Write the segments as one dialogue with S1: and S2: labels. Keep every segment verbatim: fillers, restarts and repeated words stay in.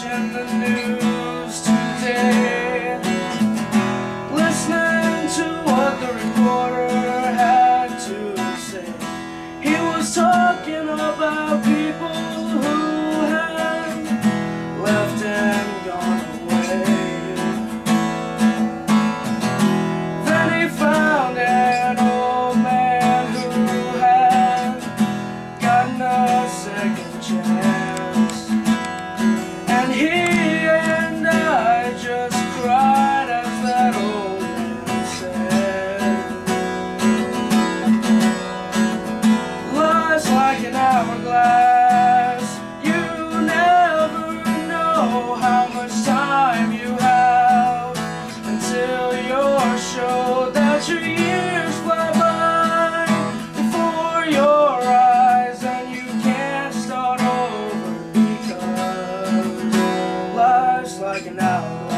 S1: watching the news today, listening to what the reporter had to say. He was talking about people who had left and gone away. Then he found an old man who had gotten a second chance, and he and I just cried as that old man said, life's like an hourglass. You never know how much time you have until you're sure that your years fly by before your eyes, and you can't start over because life's like an hourglass.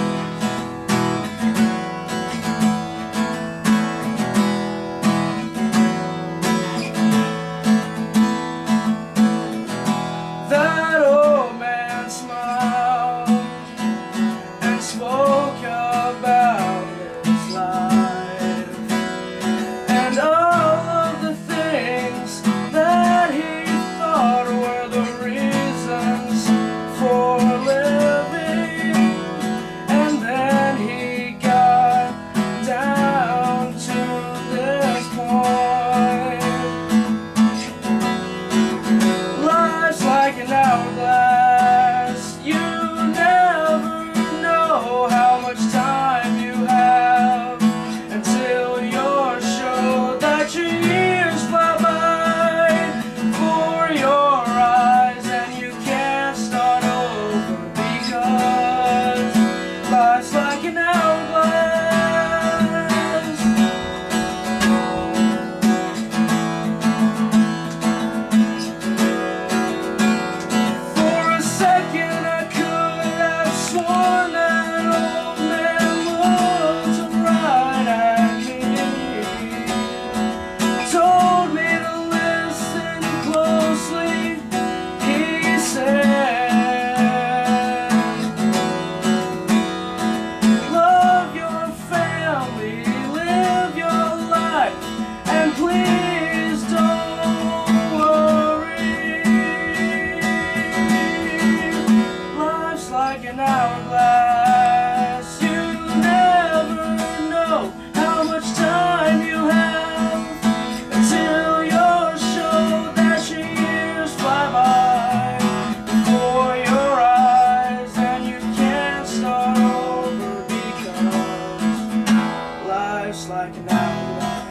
S1: That old man smiled and spoke about his life and all of the things that he thought were the reasons for living. And then he got down to this point: life's like an hourglass. You never know how much time you have until you're sure that your years fly by before your eyes, and you can't start over because life's like an hourglass. For a second I could have sworn that old man looked right at me, told me to listen closely. He said, love your family, live your life, and please don't worry. Life's like an hourglass. You never know how much time you have until you're sure that your years fly by before your eyes, and you can't start over because life's like an hourglass.